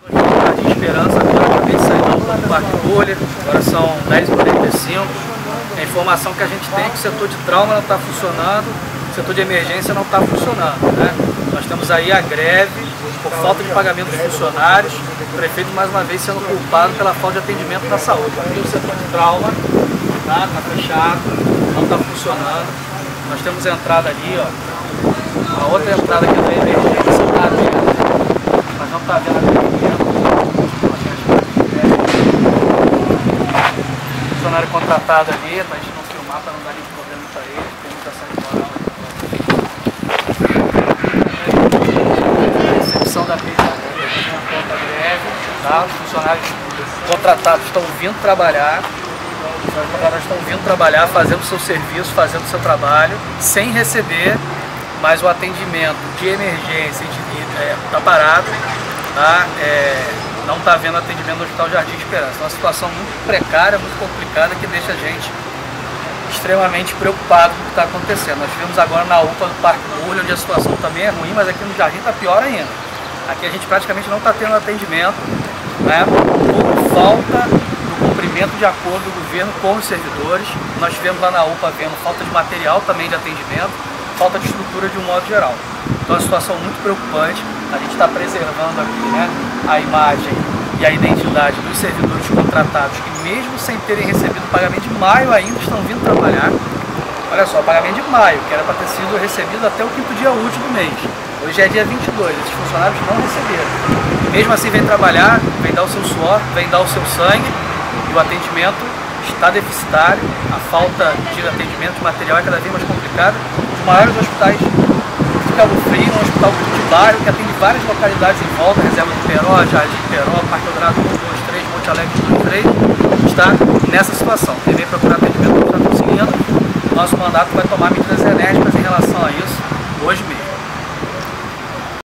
Jardim Esperança, agora acabei de sair do Parque Burle, agora são 10h45. A informação que a gente tem é que o setor de trauma não está funcionando, o setor de emergência não está funcionando, né? Nós temos aí a greve por falta de pagamento dos funcionários, o prefeito mais uma vez sendo culpado pela falta de atendimento da saúde. Aqui o setor de trauma tá fechado, não está funcionando. Nós temos a entrada ali, ó, a outra entrada aqui da emergência está aberta, mas não está vendo atendimento. Funcionário contratado ali, para a gente não filmar, para não dar nenhum problema para ele, tem muita moral. Recepção da mesa, da greve, tá? Os funcionários contratados estão vindo trabalhar, fazendo o seu serviço, fazendo o seu trabalho, sem receber, mas o atendimento de emergência está parado, tá? Não está havendo atendimento no Hospital Jardim Esperança. É uma situação muito precária, muito complicada, que deixa a gente extremamente preocupado com o que está acontecendo. Nós vimos agora na UPA do Parque Burle, onde a situação também é ruim, mas aqui no Jardim está pior ainda. Aqui a gente praticamente não está tendo atendimento, né, por falta do cumprimento de acordo do governo com os servidores. Nós tivemos lá na UPA vendo falta de material também de atendimento, falta de estrutura de um modo geral. Então é uma situação muito preocupante. A gente está preservando aqui, né, a imagem e a identidade dos servidores contratados que, mesmo sem terem recebido o pagamento de maio, ainda estão vindo trabalhar. Olha só, o pagamento de maio, que era para ter sido recebido até o 5º dia útil do mês. Hoje é dia 22, esses funcionários não receberam. Mesmo assim vem trabalhar, vem dar o seu suor, vem dar o seu sangue, e o atendimento está deficitário, a falta de atendimento de material é cada vez mais complicada. Os maiores hospitais de Cabo Frio, um hospital de bairro que atende várias localidades em volta, Reserva de Peró, Jardim Peró, Parque Eldorado 1, 2, 3, Monte Alegre 1, 2, 3, está nessa situação. Quem vem procurar atendimento não está conseguindo. Nosso mandato vai tomar medidas enérgicas em